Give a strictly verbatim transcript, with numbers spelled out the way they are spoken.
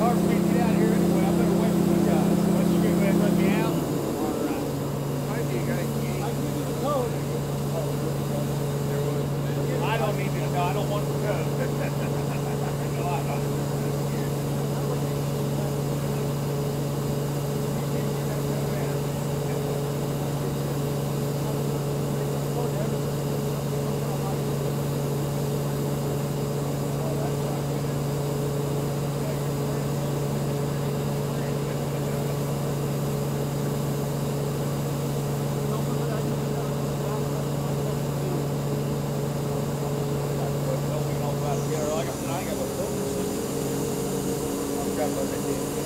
hard for me to get out here anyway. I better wait for you guys. Unless you're going to go ahead and let me out. All right. Might be a guy key. I can give you the code. I don't need to. No, I don't want the code. No, I don't. Yeah, I got, I got a filter system. I've got what they did.